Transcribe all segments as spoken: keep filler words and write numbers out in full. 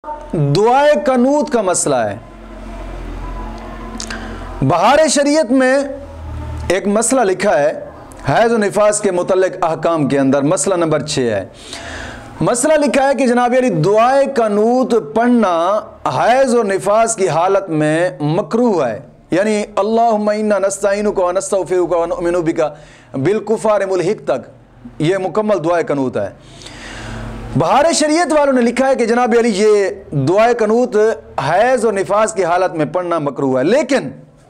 दुआए कनूत का मसला है। बहार शरीयत में एक मसला लिखा है हैज़ और निफास के मुतल्लिक अहकाम के अंदर, मसला नंबर छः है। मसला लिखा है कि जनाब अली दुआए कनूत पढ़ना हैज़ और निफास की हालत में मकरूह है, यानी अल्लाहुम्मा इन्ना नस्तईनुका व नस्तगफिरुका व नुमिनु बिका बिलकुफार मुल्हिक तक ये मुकम्मल दुआए कनूत है। बहार शरीयत वालों ने लिखा है कि जनाब अली ये दुआए कनूत हैज़ और निफास की हालत में पढ़ना मकरूह है। लेकिन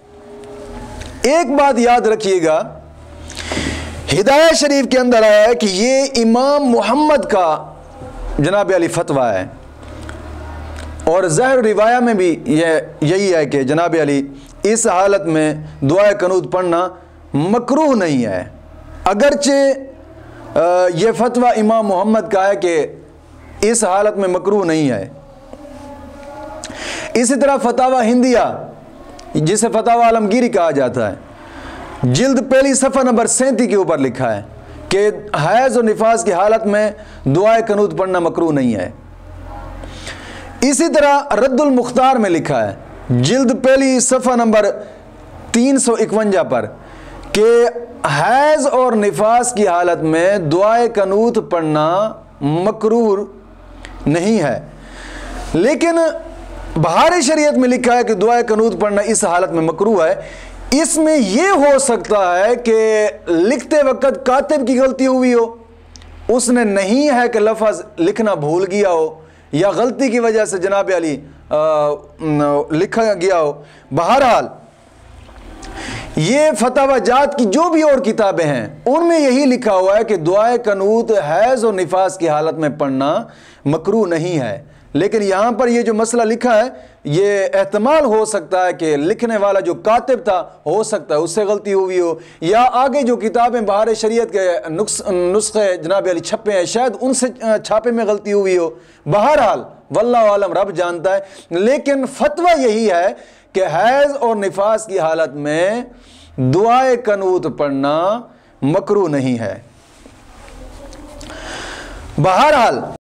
एक बात याद रखिएगा, हिदायत शरीफ के अंदर आया है कि ये इमाम मोहम्मद का जनाब अली फतवा है, और ज़ाहिर रिवाया में भी ये यही है कि जनाब अली इस हालत में दुआए कनूत पढ़ना मकरूह नहीं है। अगरचे ये फतवा इमाम मोहम्मद का है कि इस हालत में मकरूह नहीं है। इसी तरह फतावा हिंदिया, जिसे फतावा आलमगीरी कहा जाता है, जिल्द पहली सफ़ा नंबर सैंतीस के ऊपर लिखा है कि हैज़ और निफास की हालत में दुआए कनूत पढ़ना मकरूह नहीं है। इसी तरह रद्दुल मुख्तार में लिखा है, जिल्द पहली सफ़ा नंबर तीन सौ इकवंजा पर, कि हैज़ और निफास की हालत में दुआए कनूत पढ़ना मकरूह नहीं है। लेकिन बहार शरीयत में लिखा है कि दुआए कनूत पढ़ना इस हालत में मकरूह है। इसमें यह हो सकता है कि लिखते वक्त कातिब की गलती हुई हो, उसने नहीं है कि लफ्ज़ लिखना भूल गया हो, या गलती की वजह से जनाब अली लिखा गया हो। बहरहाल ये फतावा जात की जो भी और किताबें हैं उनमें यही लिखा हुआ है कि दुआए कनूत हैज़ और निफास की हालत में पढ़ना मकरूह नहीं है। लेकिन यहाँ पर ये जो मसला लिखा है, ये एहतमाल हो सकता है कि लिखने वाला जो कातिब था हो सकता है उससे गलती हुई हो, या आगे जो किताबें बहार शरीयत के नुस्ख नुस्खे जनाब अली छपे हैं शायद उनसे छापे में गलती हुई हो। बहरहाल वल्लाहु आलम, रब जानता है। लेकिन फतवा यही है कि हैज़ और निफास की हालत में दुआए कनूत पढ़ना मकरूह नहीं है। बहरहाल